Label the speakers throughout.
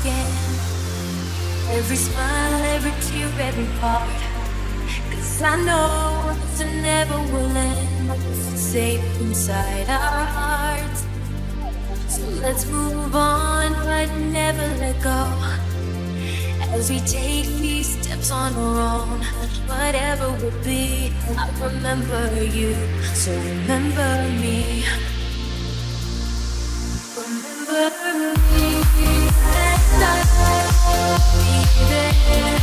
Speaker 1: again. Every smile, every tear, every part. 'Cause I know it never will end. It's safe inside our hearts. So let's move on, but never let go. As we take these steps on our own, whatever will be, I remember you, so remember me. Remember me, and I'll be there.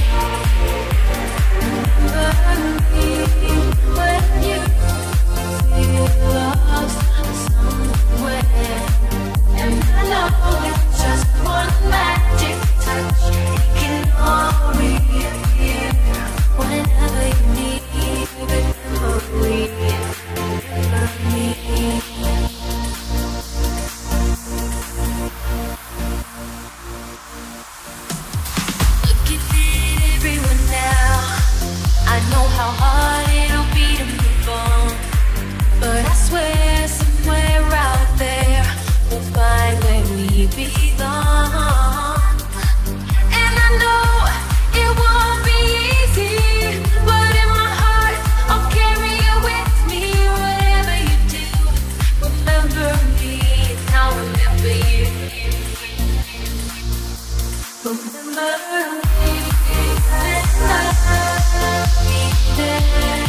Speaker 1: Remember me when you feel lost somewhere. And I know it's just one magic touch, it can all reappear whenever you need. Remember me, remember me. Look at it, everyone now. I know how hard it'll be to move on, but I swear somewhere out there we'll find where we belong. And I know it won't be easy, but in my heart I'll carry you with me. Whatever you do, remember me, and I'll remember you. Remember me, and I'll be there.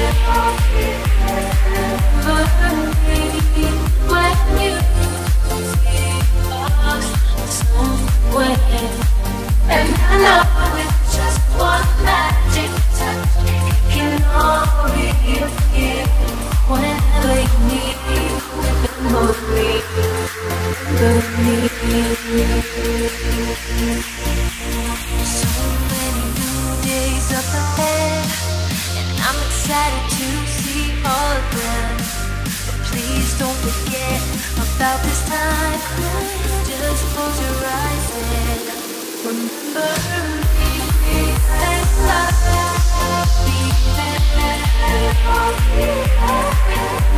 Speaker 1: Remember me when you feel lost somewhere. And I know it's just one magic touch, it can all reappear whenever you need. Remember me, remember me. So many new days up ahead, and I'm excited to see all of them. But please don't forget about this time. Just close your eyes and remember me, and I'll be there.